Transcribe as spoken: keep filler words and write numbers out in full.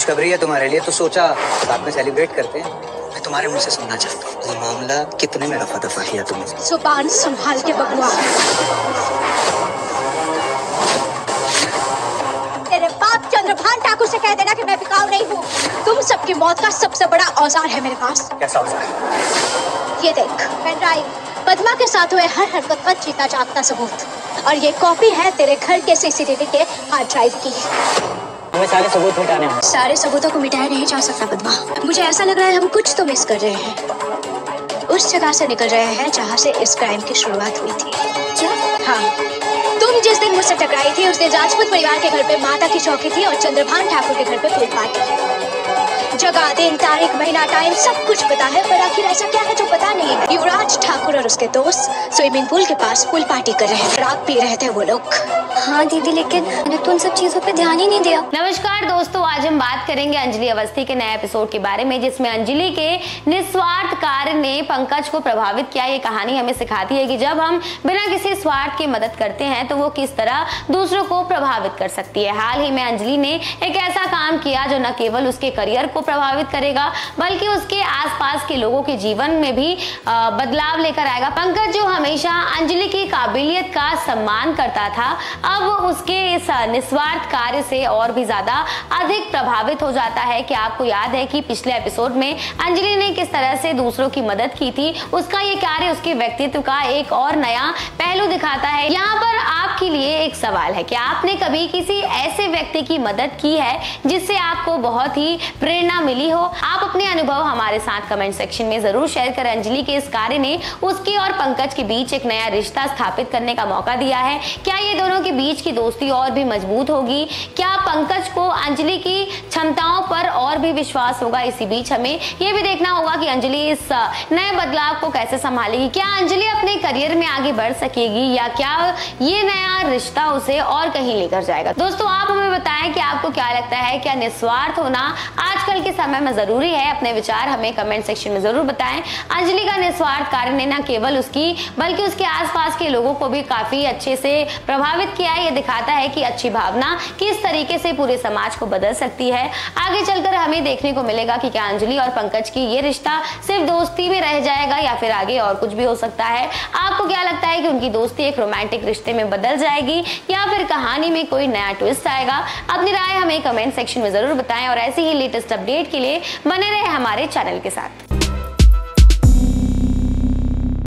खुशखबरी है तुम्हारे लिए, तो सोचा साथ में सेलिब्रेट करते हैं। मैं तुम्हारे मुंह से सुनना चाहता हूँ, ये मामला कितने में रफा दफा किया तुमने? जुबान संभाल के बबुआ। तेरे बाप चंद्रभान ठाकुर से कह देना कि मैं बिकाऊ नहीं हूँ। तुम सबकी मौत का सबसे बड़ा औजार है मेरे पास। कैसा औजार? ये देख, पेन ड्राइव, पद्मा के साथ हुए हर हरकत का जीता जागता सबूत, और ये कॉपी है तेरे घर के सीसीटीवी के हार्ड ड्राइव की। हमें सारे सबूत मिटाने हैं। सारे सबूतों को मिटाया नहीं जा सकता पद्मा। मुझे ऐसा लग रहा है हम कुछ तो मिस कर रहे हैं। उस जगह से निकल रहे हैं जहाँ से इस क्राइम की शुरुआत हुई थी। क्या? हाँ, तुम जिस दिन मुझसे टकराई थी उस दिन राजपूत परिवार के घर पे माता की चौकी थी और चंद्रभान ठाकुर के घर पे पूल पार्टी। जगह, दिन, तारीख, महीना, टाइम सब कुछ पता है, पर आखिर ऐसा क्या है जो पता नहीं है? युवराज ठाकुर और उसके दोस्त स्विमिंग पूल के पास पूल पार्टी कर रहे थे, शराब पी रहे थे वो लोग। हाँ दीदी, लेकिन मैंने तो उन सब चीजों पे ध्यान ही नहीं दिया। नमस्कार दोस्तों, आज हम बात करेंगे अंजलि अवस्थी के नए एपिसोड के बारे में, जिसमें अंजलि के निस्वार्थ कार्य ने पंकज को प्रभावित किया। ये कहानी हमें सिखाती है कि जब हम बिना किसी स्वार्थ की मदद करते हैं तो वो किस तरह दूसरों को प्रभावित कर सकती है। हाल ही में अंजलि ने एक ऐसा काम किया जो न केवल उसके करियर को प्रभावित करेगा बल्कि उसके आसपास के लोगों के जीवन में भी बदलाव लेकर आएगा। पंकज जो हमेशा अंजलि की काबिलियत का सम्मान करता था, अब उसके इस निस्वार्थ कार्य से और भी ज्यादा अधिक प्रभावित हो जाता है। कि आपको याद है कि पिछले एपिसोड में अंजलि ने किस तरह से दूसरों की मदद की थी, उसका ये कार्य उसके व्यक्तित्व का एक और नया पहलू दिखाता है। यहाँ पर आपके लिए एक सवाल है कि आपने कभी किसी ऐसे व्यक्ति की मदद की है जिससे आपको बहुत ही प्रेरणा मिली हो? आप अपने अनुभव हमारे साथ कमेंट सेक्शन में जरूर शेयर करें। अंजलि के इस कार्य ने उसके और पंकज के बीच एक नया रिश्ता स्थापित करने का मौका दिया है। क्या ये दोनों के बीच की दोस्ती और भी मजबूत होगी? क्या पंकज को अंजलि की क्षमताओं पर और भी विश्वास होगा? इसी बीच हमें यह भी देखना होगा कि अंजलि इस नए बदलाव को कैसे संभालेगी। क्या अंजलि अपने करियर में आगे बढ़ सकेगी या क्या ये नया रिश्ता उसे और कहीं लेकर जाएगा? दोस्तों, आप हमें बताएं कि आपको क्या लगता है, क्या निस्वार्थ होना आजकल के समय में जरूरी है? अपने विचार हमें कमेंट सेक्शन में जरूर बताएं। अंजलि का निस्वार्थ कार्य ने न केवल उसकी बल्कि उसके आसपास के लोगों को भी काफी अच्छे से प्रभावित किया है। ये दिखाता है कि अच्छी भावना किस तरीके से पूरे समाज को बदल सकती है। आगे चलकर हमें देखने को मिलेगा कि क्या अंजलि और पंकज की ये रिश्ता सिर्फ दोस्ती में रह जाएगा या फिर आगे और कुछ भी हो सकता है। आपको क्या लगता है कि उनकी दोस्ती एक रोमांटिक रिश्ते में बदल जाएगी या फिर कहानी में कोई नया ट्विस्ट आएगा? अपनी राय हमें कमेंट सेक्शन में जरूर बताएं और ऐसे ही लेटेस्ट अपडेट के लिए बने रहे हमारे चैनल के साथ।